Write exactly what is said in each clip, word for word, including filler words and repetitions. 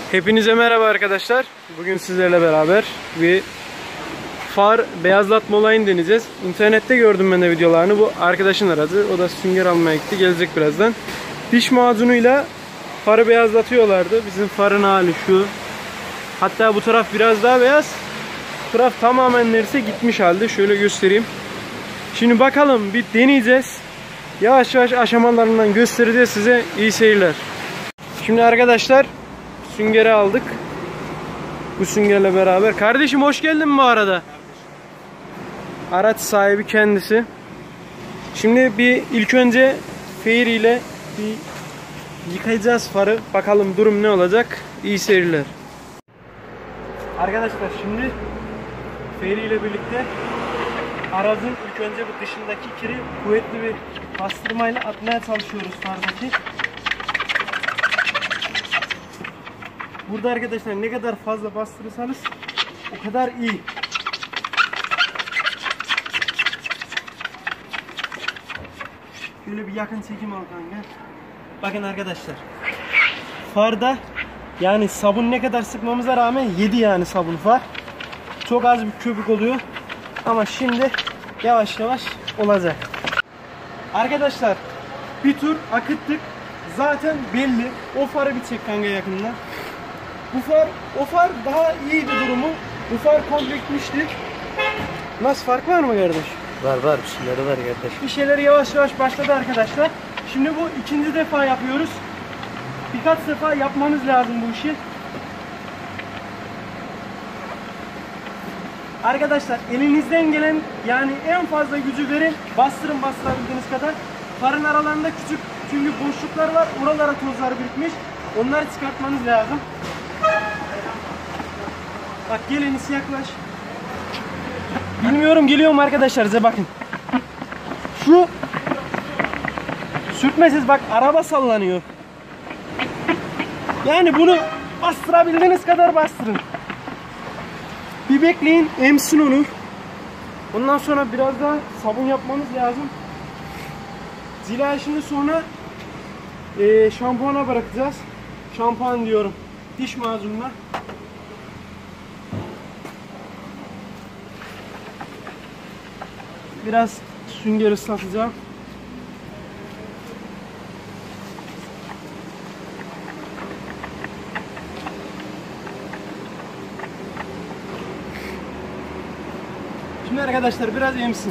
Hepinize merhaba arkadaşlar. Bugün sizlerle beraber bir far beyazlatma olayını deneyeceğiz. İnternette gördüm ben de videolarını. Bu arkadaşın aradı. O da sünger almaya gitti. Gelecek birazdan. Diş macunuyla farı beyazlatıyorlardı. Bizim farın hali şu. Hatta bu taraf biraz daha beyaz. Bu taraf tamamen neredeyse gitmiş halde. Şöyle göstereyim. Şimdi bakalım bir deneyeceğiz. Yavaş yavaş aşamalarından göstereceğiz size. İyi seyirler. Şimdi arkadaşlar süngeri aldık. Bu süngerle beraber. Kardeşim hoş geldin bu arada. Araç sahibi kendisi. Şimdi bir ilk önce Fair ile bir yıkayacağız farı. Bakalım durum ne olacak. İyi seyirler. Arkadaşlar şimdi Fair ile birlikte aracın ilk önce bu dışındaki kiri kuvvetli bir bastırmayla atmaya çalışıyoruz fardaki. Burada arkadaşlar ne kadar fazla bastırırsanız o kadar iyi. Şöyle bir yakın çekim al kanka. Bakın arkadaşlar. Farda yani sabun ne kadar sıkmamıza rağmen yedi yani sabun far. Çok az bir köpük oluyor. Ama şimdi yavaş yavaş olacak. Arkadaşlar bir tur akıttık. Zaten belli. O farı bir çek kanka yakından. Bu far, o far daha iyiydi durumu. Bu far komple gitmişti. Nasıl, fark var mı kardeş? Var var, bir şeyleri var kardeş. Bir şeyler yavaş yavaş başladı arkadaşlar. Şimdi bu ikinci defa yapıyoruz. Birkaç defa yapmanız lazım bu işi. Arkadaşlar elinizden gelen yani en fazla gücü verin. Bastırın bastırabildiğiniz kadar. Farın aralarında küçük çünkü boşluklar var. Oralara tozlar birikmiş. Onları çıkartmanız lazım. Bak gel enisi yaklaş. Bilmiyorum geliyor mu arkadaşlar, size bakın. Şu sürtmesiz bak araba sallanıyor. Yani bunu bastırabildiğiniz kadar bastırın. Bir bekleyin, emsin onu. Ondan sonra biraz daha sabun yapmanız lazım. Zila işini sonra e, şampuana bırakacağız. Şampuan diyorum, diş macununa. Biraz sünger ıslatacağım. Şimdi arkadaşlar biraz emsin.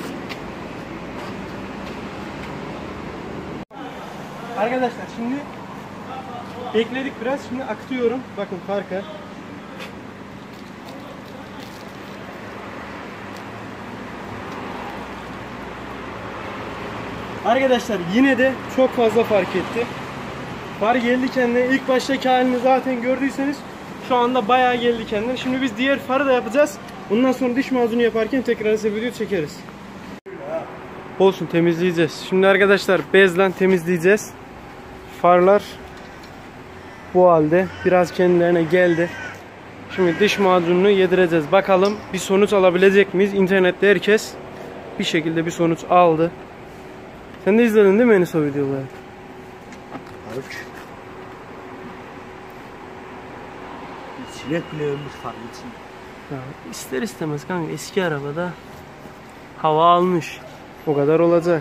Arkadaşlar şimdi bekledik biraz. Şimdi akıtıyorum. Bakın farka. Arkadaşlar yine de çok fazla fark etti. Far geldi kendine. İlk baştaki halini zaten gördüyseniz şu anda bayağı geldi kendine. Şimdi biz diğer farı da yapacağız. Ondan sonra diş macunu yaparken tekrar size video çekeriz. Olsun, temizleyeceğiz. Şimdi arkadaşlar bezle temizleyeceğiz. Farlar bu halde. Biraz kendilerine geldi. Şimdi diş macununu yedireceğiz. Bakalım bir sonuç alabilecek miyiz? İnternette herkes bir şekilde bir sonuç aldı. Sen de izledin değil mi Enes o videoları? Abi. Sinek bile ölmüş fark için. Ya, ister istemez kanka eski arabada hava almış. O kadar olacak.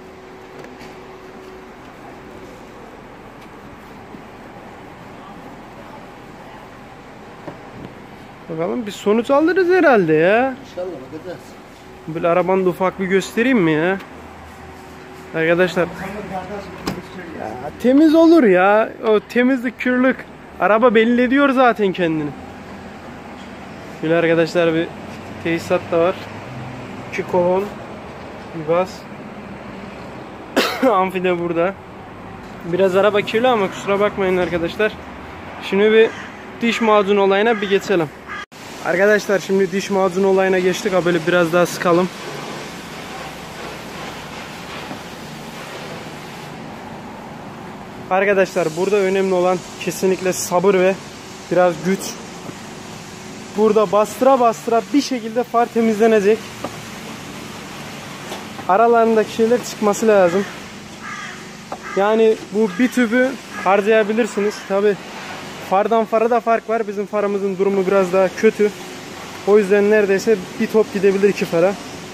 Bakalım bir sonuç alırız herhalde ya. İnşallah bakacağız. Böyle arabanı da ufak bir göstereyim mi ya? Arkadaşlar ya, temiz olur ya. O temizlik, kürlük. Araba belli ediyor zaten kendini. Böyle arkadaşlar bir tesisat da var. İki kovan. Bir bas. Amfi de burada. Biraz araba kirli ama kusura bakmayın arkadaşlar. Şimdi bir diş macunu olayına bir geçelim. Arkadaşlar şimdi diş macunu olayına geçtik. Ha böyle biraz daha sıkalım. Arkadaşlar burada önemli olan kesinlikle sabır ve biraz güç. Burada bastıra bastıra bir şekilde far temizlenecek. Aralarındaki şeyler çıkması lazım. Yani bu bir tüpü harcayabilirsiniz. Tabi fardan fara da fark var. Bizim farımızın durumu biraz daha kötü. O yüzden neredeyse bir top gidebilir iki fara.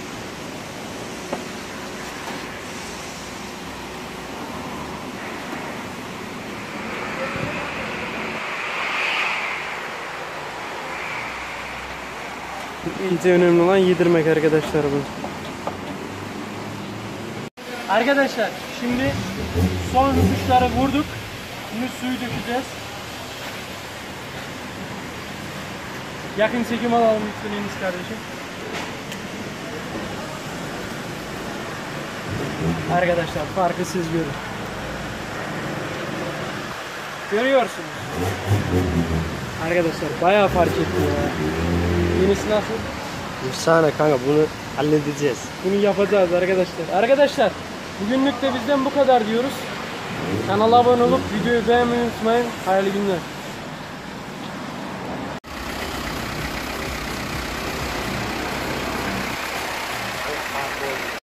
İyice önemli olan yedirmek arkadaşlar bunu. Arkadaşlar şimdi son rütuşları vurduk. Şimdi suyu dökeceğiz. Yakın çekim alalım lütfen Enis kardeşim. Arkadaşlar farkı siz görün. Görüyorsunuz. Arkadaşlar bayağı fark etti ya. Yenisi nasıl? Efsane kanka, bunu halledeceğiz. Bunu yapacağız arkadaşlar. Arkadaşlar bugünlük de bizden bu kadar diyoruz. Kanala abone olup videoyu beğenmeyi unutmayın. Hayırlı günler.